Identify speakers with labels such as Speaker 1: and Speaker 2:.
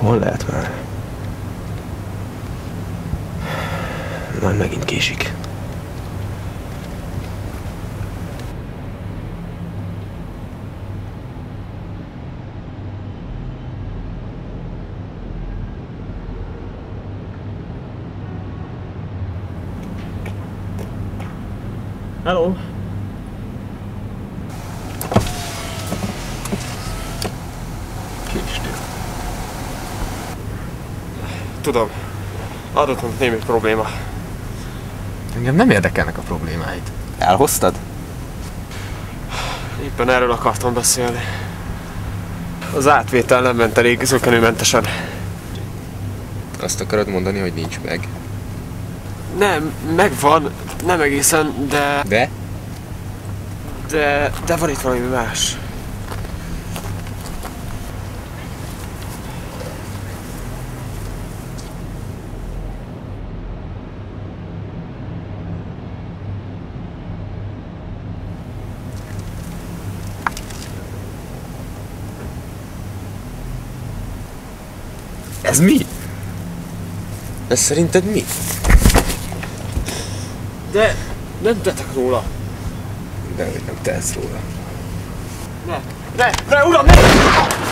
Speaker 1: Hol lehet már? Már megint késik.
Speaker 2: Hello!
Speaker 1: Késtél.
Speaker 2: Tudom, adott némi probléma.
Speaker 1: Engem nem érdekelnek a problémáid. Elhoztad?
Speaker 2: Éppen erről akartam beszélni. Az átvétel nem ment elég zökkenőmentesen.
Speaker 1: Azt akarod mondani, hogy nincs meg?
Speaker 2: Nem, megvan, nem egészen, de...
Speaker 1: De?
Speaker 2: De van itt valami más.
Speaker 1: Ez mi? Ez szerinted mi?
Speaker 2: De nem tettek róla.
Speaker 1: De hogy nem tehetsz róla.
Speaker 2: Ne, uram, ne!